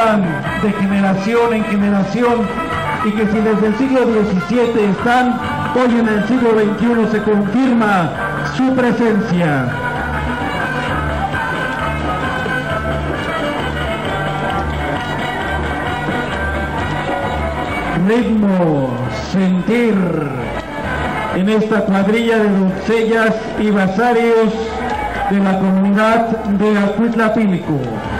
pasan de generación en generación y que si desde el siglo XVII están, hoy en el siglo XXI se confirma su presencia. Ritmo, sentir en esta cuadrilla de doncellas y basarios de la comunidad de Acuitlapilco.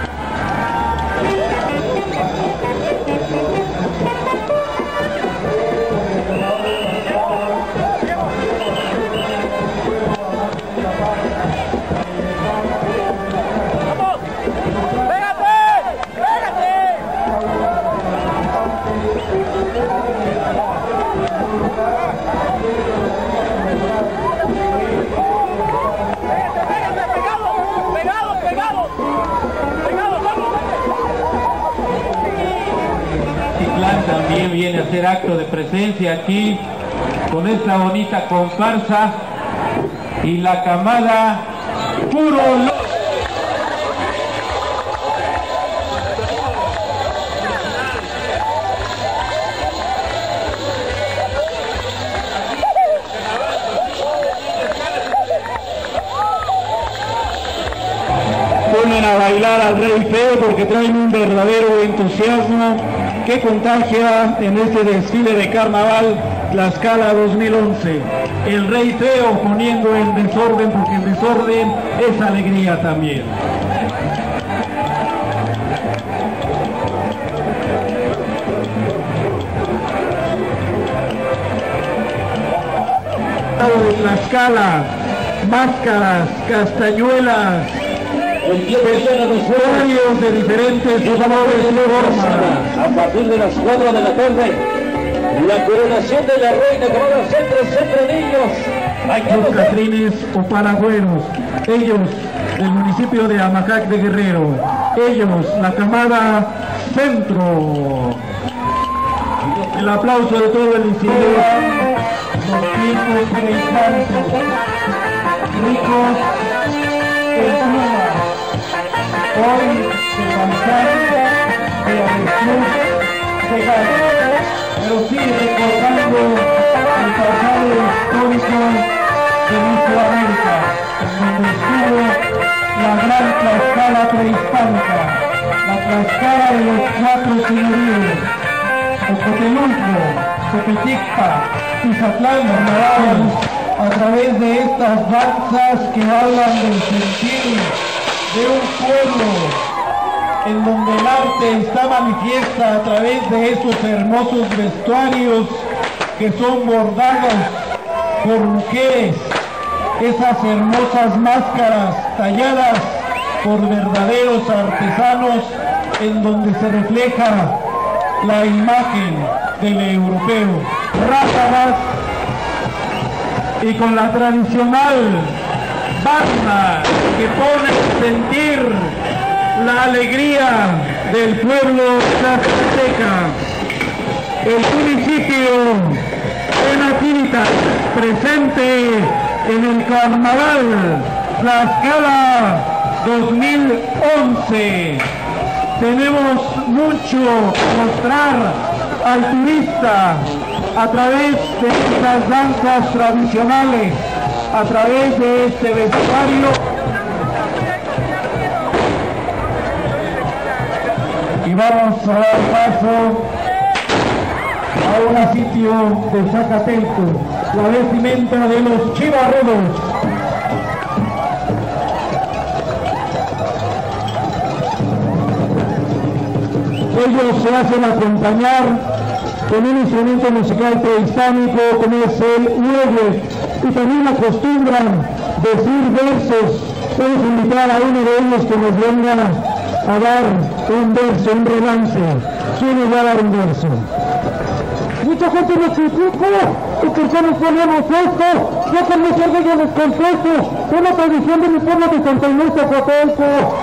También viene a hacer acto de presencia aquí con esta bonita comparsa y la camada Puro. Ponen a bailar al Rey Feo porque traen un verdadero entusiasmo que contagia en este desfile de carnaval Tlaxcala 2011. El Rey Feo poniendo el desorden, porque el desorden es alegría también. De Tlaxcala, máscaras, castañuelas, vestuarios de diferentes colores y formas. A partir de las 4 de la tarde, la coronación de la reina, que van a ser siempre niños. Los catrines o paragüeros, ellos del municipio de Amacac de Guerrero, ellos la camada Centro. El aplauso de todo el interior, los tiempos interesantes, ricos en pluma. Hoy se cansaron de avestruz de gallo, pero sigue recordando el pasado histórico de Mesoamérica, donde estuvo la gran Tlaxcala prehispánica, la Tlaxcala de los 4 señoríos, Ocotelulco, Tepeticpa, Tizatlán, Narváez, a través de estas danzas que hablan del sentir de un pueblo en donde el arte está manifiesta a través de esos hermosos vestuarios que son bordados por mujeres, esas hermosas máscaras talladas por verdaderos artesanos en donde se refleja la imagen del europeo. Ráfagas y con la tradicional banda que pone a sentir la alegría del pueblo tlaxcalteca. El municipio de Nativitas presente en el Carnaval Tlaxcala 2011. Tenemos mucho que mostrar al turista a través de estas danzas tradicionales, a través de este vestuario. Y vamos a dar paso a un sitio de Zacatenco, la vestimenta de los chivarrodos. Ellos se hacen acompañar con un instrumento musical prehispánico como es el huevo, y también acostumbran decir versos. Vamos a invitar a uno de ellos que nos venga a dar un verso, un relance. ¿Quién nos va a dar un verso? Mucha gente me critica, ¿y por qué nos ponemos esto? Yo con mucho orgullo les confieso, es la tradición de mi pueblo de Santa Inés de Zacatenco.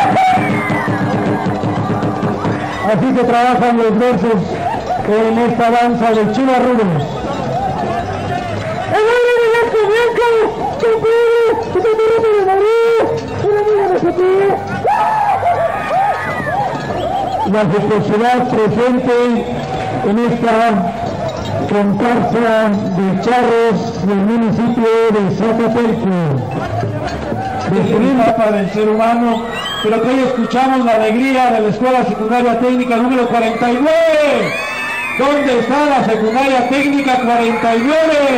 Así se trabajan los versos en esta danza de chivarrodos. la jocosidad presente en esta comparsa de charros del municipio de Zacatelco. Disciplina para el ser humano, pero que hoy escuchamos la alegría de la Escuela Secundaria Técnica número 49. ¿Dónde está la Secundaria Técnica 49?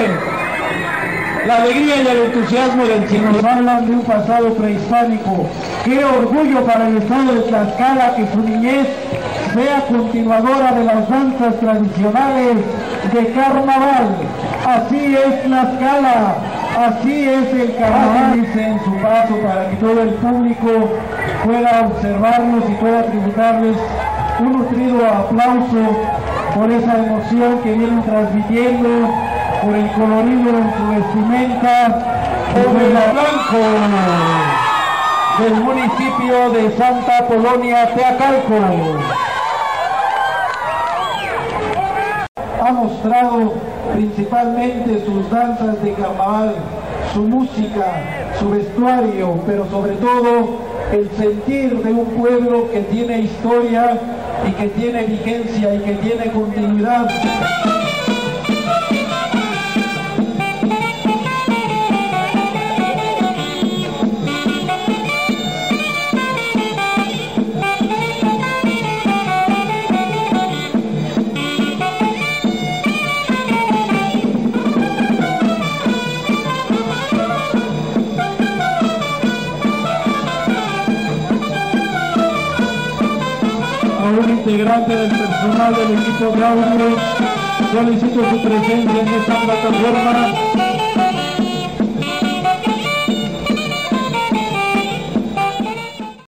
La alegría y el entusiasmo del Señor. Nos hablan de un pasado prehispánico. Qué orgullo para el estado de Tlaxcala que su niñez sea continuadora de las danzas tradicionales de carnaval. Así es Tlaxcala, así es el carnaval. Dice en su paso para que todo el público pueda observarlos y pueda tributarles un nutrido aplauso por esa emoción que vienen transmitiendo, por el colorido en su vestimenta, por el blanco del municipio de Santa Polonia, Teacalco. Ha mostrado principalmente sus danzas de carnaval, su música, su vestuario, pero sobre todo el sentir de un pueblo que tiene historia y que tiene vigencia y que tiene continuidad. Un integrante del personal del equipo de audio, solicito su presencia en esta plataforma.